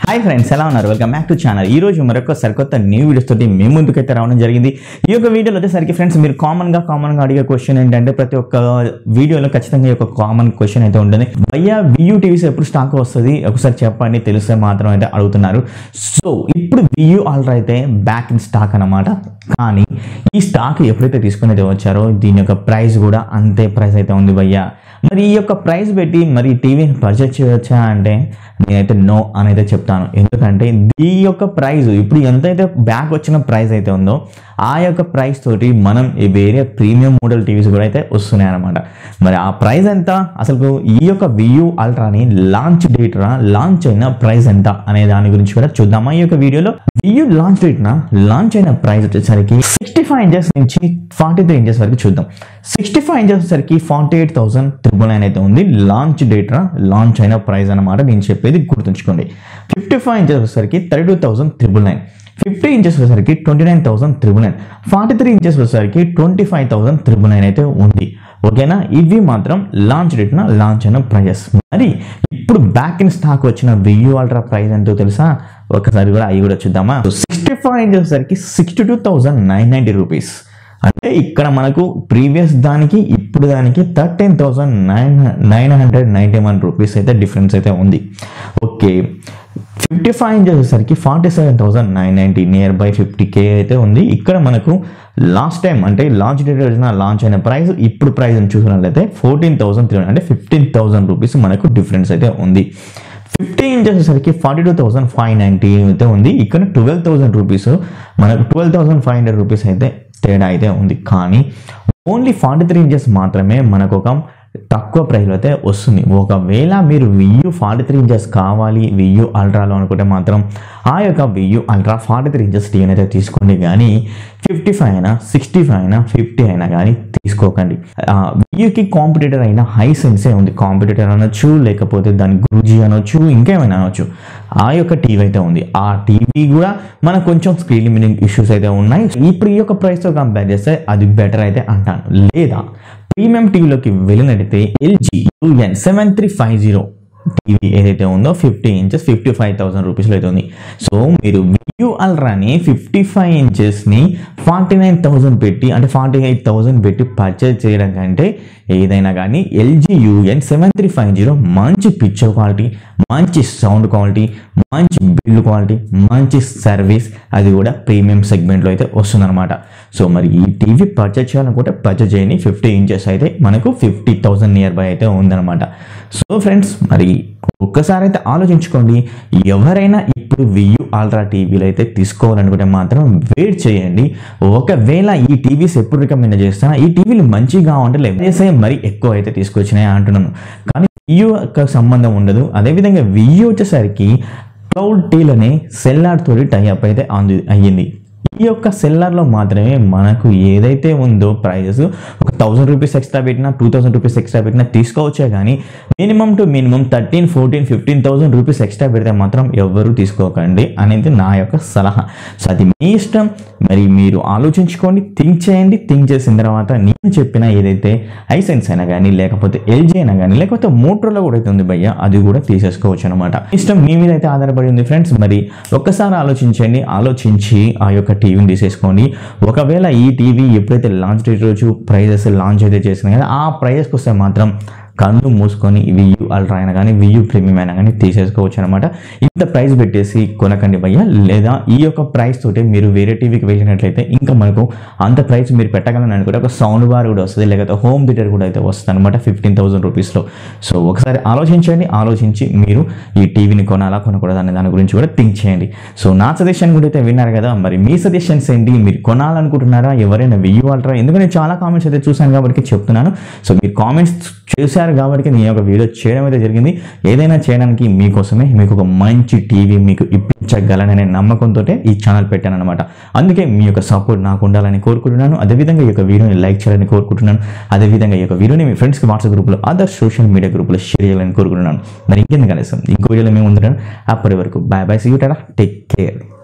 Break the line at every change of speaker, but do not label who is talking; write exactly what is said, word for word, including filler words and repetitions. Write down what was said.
Hi friends, ఎలా ఉన్నారు? Welcome back to channel. ఈ రోజు మరొక సరికొత్త న్యూ వీడియోస్ తోటి మేము ముందుకైతే రావడం జరిగింది. ఈ యొక్క వీడియోలో వచ్చేసరికి ఫ్రెండ్స్, మీరు కామన్ గా కామన్ గా అడిగే క్వశ్చన్ ఏంటంటే, ప్రతి ఒక్క వీడియోలో ఖచ్చితంగా ఒక కామన్ క్వశ్చన్ అయితే ఉంటుంది. భయ్యా వియూ టీవీస్ ఎప్పుడు స్టాక్ వస్తుంది ఒకసారి చెప్పండి, తెలిస్తే మాత్రం అయితే అడుగుతున్నారు. సో ఇప్పుడు వియూ ఆల్ట్రా అయితే బ్యాక్ ఇన్ స్టాక్ అన్నమాట. కానీ ఈ స్టాక్ ఎప్పుడైతే తీసుకుని అయితే వచ్చారో దీని యొక్క ప్రైస్ కూడా అంతే ప్రైస్ అయితే ఉంది భయ్యా. మరి ఈ యొక్క ప్రైస్ పెట్టి మరి టీవీని పర్చేజ్ చేయవచ్చా అంటే నేనైతే నో అని అయితే చెప్తాను. ఎందుకంటే ఈ యొక్క ప్రైస్ ఇప్పుడు ఎంతైతే బ్యాక్ వచ్చిన ప్రైస్ అయితే ఉందో ఆ యొక్క ప్రైస్ తోటి మనం వేరే ప్రీమియం మోడల్ టీవీస్ కూడా అయితే వస్తున్నాయి అనమాట. మరి ఆ ప్రైస్ ఎంత, అసలు ఈ యొక్క వియూ అల్ట్రాని లాంచ్ డేట్ రా లాంచ్ అయిన ప్రైస్ ఎంత అనే దాని గురించి కూడా చూద్దామా ఈ యొక్క వీడియోలో. వియూ లాంచ్ డేట్ నా లాంచ్ అయిన ప్రైస్ వచ్చేసరికి సిక్స్టీ ఫైవ్ ఇంచెస్ నుంచి ఫార్టీ త్రీ ఇంచెస్ వరకు చూద్దాం. సిక్స్టీ ఫైవ్ ఇంచెస్ వచ్చేసరికి forty eight thousand triple nine అయితే ఉంది లాంచ్ డేట్ రా లాంచ్ అయిన ప్రైస్ అనమాట. నేను చెప్పేది గుర్తుంచుకోండి. ఫిఫ్టీ ఫైవ్ ఇంచెస్ వచ్చేసరికి thirty two thousand triple nine fifty inches వచ్చేసరికి twenty nine thousand triple nine forty three inches వచ్చేసరికి twenty five thousand triple nine అయితే ఉంది. ఓకేనా, ఇవి మాత్రం లాంచ్ డేట్న లాంచ్ అయిన ప్రైజెస్. మరి ఇప్పుడు బ్యాక్ ఇన్ స్టాక్ వచ్చిన వియూ అల్ట్రా ప్రైస్ ఎంతో తెలుసా? ఒకసారి కూడా అవి కూడా చూద్దామా. సిక్స్టీ ఫైవ్ ఇంచెస్ వచ్చేసరికి sixty two thousand nine ninety rupees. అంటే ఇక్కడ మనకు ప్రీవియస్ దానికి ఇప్పుడు దానికి thirteen thousand nine nine hundred ninety one rupees అయితే డిఫరెన్స్ అయితే ఉంది. ఓకే, ఫిఫ్టీ ఫైవ్ ఇంచెస్ వచ్చేసరికి forty seven thousand nine ninety near by fifty K అయితే ఉంది. ఇక్కడ మనకు లాస్ట్ టైం అంటే లాంచ్ డేట్ వచ్చిన లాంచ్ అయిన ప్రైస్ ఇప్పుడు ప్రైస్ చూసినట్లయితే ఫోర్టీన్ థౌసండ్ త్రీ హండ్రెడ్ అంటే ఫిఫ్టీన్ థౌసండ్ రూపీస్ మనకు డిఫరెన్స్ అయితే ఉంది. ఫిఫ్టీ ఇంచెస్ వచ్చేసరికి forty two thousand five ninety అయితే ఉంది. ఇక్కడ ట్వెల్వ్ థౌసండ్ రూపీస్ మనకు twelve thousand five hundred rupees అయితే తేడా అయితే ఉంది. కానీ ఓన్లీ ఫార్టీ త్రీ ఇంచెస్ మాత్రమే మనకు ఒక తక్కువ ప్రైస్లో అయితే వస్తుంది. ఒకవేళ మీరు వియూ ఫార్టీ త్రీ ఇంచెస్ కావాలి వియూ అల్ట్రాలో అనుకుంటే మాత్రం ఆ యొక్క Vu ultra forty three inches టీవీని అయితే తీసుకోండి. కానీ ఫిఫ్టీ ఫైవ్ అయినా సిక్స్టీ ఫైవ్ అయినా ఫిఫ్టీ అయినా కానీ తీసుకోకండి. వియూకి కాంపిటేటర్ అయినా హైసెన్సే ఉంది. కాంపిటేటర్ అనొచ్చు, లేకపోతే దాని గురూజీ అనొచ్చు, ఇంకేమైనా అనొచ్చు. ఆ యొక్క టీవీ అయితే ఉంది. ఆ టీవీ కూడా మనకు కొంచెం స్క్రీన్ లిమిటింగ్ ఇష్యూస్ అయితే ఉన్నాయి. ఇప్పుడు ఈ యొక్క ప్రైస్తో కంపేర్ చేస్తే అది బెటర్ అయితే అంటాను. లేదా ప్రీమియం టీవీలోకి వెళ్ళినట్టయితే LG UN seven three five zero TV ఏదైతే ఉందో fifty inches fifty five thousand రూపీస్లో అయితే ఉంది. సో మీరు వియూ అల్ట్రాని ఫిఫ్టీ ఫైవ్ ఇంచెస్ని ఫార్టీ నైన్ థౌసండ్ పెట్టి అంటే ఫార్టీ ఎయిట్ థౌసండ్ పెట్టి పర్చేజ్ చేయడం కంటే ఏదైనా కానీ LG UN seven three five zero మంచి పిక్చర్ క్వాలిటీ, మంచి సౌండ్ క్వాలిటీ, మంచి బిల్డ్ క్వాలిటీ, మంచి సర్వీస్, అది కూడా ప్రీమియం సెగ్మెంట్లో అయితే వస్తుందన్నమాట. సో మరి ఈ టీవీ పర్చేజ్ చేయాలనుకుంటే పర్చేజ్ చేయని ఫిఫ్టీ ఇంచెస్ అయితే మనకు ఫిఫ్టీ థౌసండ్ నియర్ బై అయితే ఉందన్నమాట. సో ఫ్రెండ్స్, మరి ఒక్కసారి అయితే ఆలోచించుకోండి. ఎవరైనా ఇప్పుడు వియూ అల్ట్రా టీవీలు అయితే తీసుకోవాలనుకుంటే మాత్రం వెయిట్ చేయండి. ఒకవేళ ఈ టీవీస్ ఎప్పుడు రికమెండ్ చేస్తాను, ఈ టీవీలు మంచిగా ఉంటే లేకపోతే మరి ఎక్కువ అయితే తీసుకొచ్చినాయి అంటున్నాను. కానీ వియూ యొక్క సంబంధం ఉండదు. అదేవిధంగా వియూ వచ్చేసరికి క్లౌడ్ టీల్ అనే సెల్లార్ తోటి టైఅప్ అయితే అంది అయ్యింది. ఈ యొక్క సెల్లర్లో మాత్రమే మనకు ఏదైతే ఉందో ప్రైజెస్ ఒక థౌసండ్ రూపీస్ ఎక్స్ట్రా పెట్టినా టూ థౌసండ్ రూపీస్ ఎక్స్ట్రా పెట్టినా తీసుకోవచ్చే. కానీ minimum to minimum thirteen fourteen fifteen thousand rupees extra పెడితే మాత్రం ఎవరు తీసుకోకండి అనేది నా యొక్క సలహా. సో అది మీ ఇష్టం. మరి మీరు ఆలోచించుకోండి, థింక్ చేయండి. థింక్ చేసిన తర్వాత నేను చెప్పిన ఏదైతే హైసెన్స్ అయినా కానీ లేకపోతే ఎల్జీ అయినా కానీ లేకపోతే మోటరోలా కూడా అయితే ఉంది భయ్య, అది కూడా తీసేసుకోవచ్చు అనమాట. ఇష్టం మీ మీద అయితే ఆధారపడి ఉంది ఫ్రెండ్స్. మరి ఒక్కసారి ఆలోచించండి, ఆలోచించి ఆ యొక్క టీవీని తీసేసుకోండి. ఒకవేళ ఈ టీవీ ఎప్పుడైతే లాంచ్ డేట్ రోజు ప్రైజెస్ లాంచ్ అయితే చేసినా కదా ఆ ప్రైజెస్కి వస్తే మాత్రం కళ్ళు మూసుకొని వియూ అల్ట్రా అయినా కానీ వియూ ప్రీమియం అయినా కానీ తీసేసుకోవచ్చు అనమాట. ఇంత ప్రైస్ పెట్టేసి కొనకండి భయ్య. లేదా ఈ యొక్క ప్రైస్ తోటి మీరు వేరే టీవీకి వెళ్ళినట్లయితే ఇంకా మనకు అంత ప్రైస్ మీరు పెట్టగలని అనుకుంటే ఒక సౌండ్ బార్ కూడా వస్తుంది, లేకపోతే హోమ్ థియేటర్ కూడా అయితే వస్తుంది అనమాట ఫిఫ్టీన్ థౌసండ్ రూపీస్లో. సో ఒకసారి ఆలోచించండి, ఆలోచించి మీరు ఈ టీవీని కొనాలా కొనకూడదు అనే దాని గురించి కూడా థింక్ చేయండి. సో నా సజెషన్ కూడా అయితే విన్నారు కదా. మరి మీ సజెషన్స్ ఏంటి? మీరు కొనాలనుకుంటున్నారా ఎవరైనా వియూ అల్ట్రా? ఎందుకంటే చాలా కామెంట్స్ అయితే చూసాను కాబట్టి చెప్తున్నాను. సో మీరు కామెంట్స్ చూశారు కాబట్టి నేను ఒక వీడియో చేయడం అయితే జరిగింది. ఏదైనా చేయడానికి మీకోసమే, మీకు ఒక మంచి టీవీ మీకు ఇప్పించగలననే నమ్మకంతో ఈ ఛానల్ పెట్టాను అనమాట. అందుకే మీ యొక్క సపోర్ట్ నాకు ఉండాలని కోరుకుంటున్నాను. అదేవిధంగా ఈ యొక్క వీడియోని లైక్ చేయాలని కోరుకుంటున్నాను. అదేవిధంగా ఈ యొక్క వీడియోని మీ ఫ్రెండ్స్కి వాట్సాప్ గ్రూప్లో అదర్ సోషల్ మీడియా గ్రూప్లో షేర్ చేయాలని కోరుకుంటున్నాను. మరి ఇంకెందుకు కనీసం ఇంకో వీడియోలో మేము ఉంటున్నాను. అప్పటి వరకు bye bye, see you tata, take care.